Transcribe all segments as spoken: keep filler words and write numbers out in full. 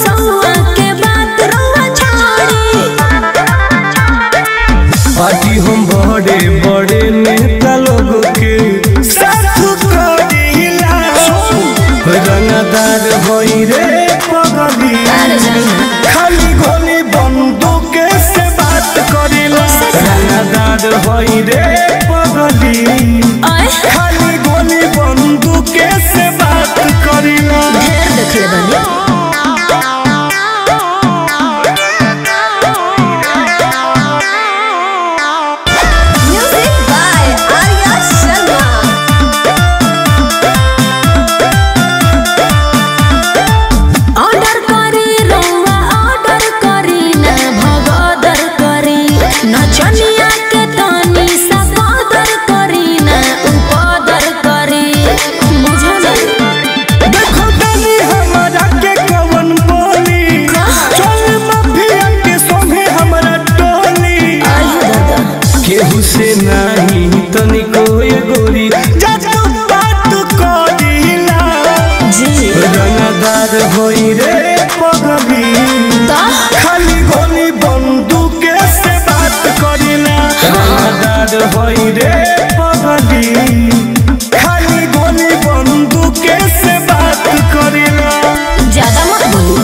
सौआ के बात रउआ छोड़ी। पार्टी हम बड़े बड़े नेता लोग के साथ करीला रंगदार होई रे पगली खाली गोली बंदूक से बात करीला रंगदार होई रे पगली खाली गोली बंदूक से बात करीला। ढेर देखले बनी से नहीं तनिको ये गोरी जब बात करीला रंगदार होई रे पगली खाली गोली बंदूक से बात करीला रंगदार होई रे पगली खाली गोली बंदूक से बात करीला। ज्यादा मत बोलो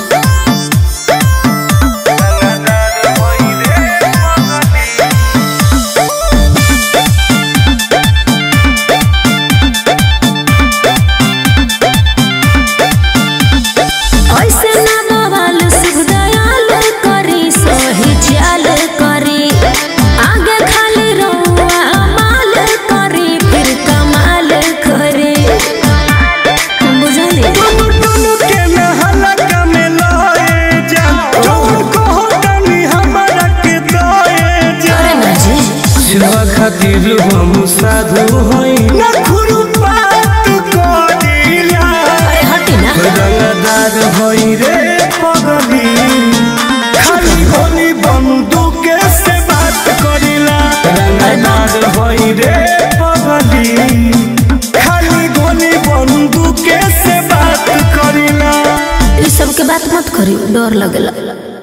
खातिर हम साधु होई ना खुरपात करीला रंगदार होई रे पगली खाली गोली बंदूक से बात करीला रंगदार होई रे पगली खाली गोली बंदूक से बात करीला। ई सब के बात मत करी, डर लगेला।